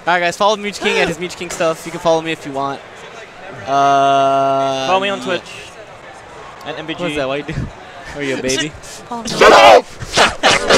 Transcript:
Alright, guys, follow M2K King at his M2K King stuff. You can follow me if you want. Follow me on Twitch. And MBG. What is that? Why you do? Are you a baby? Shut up!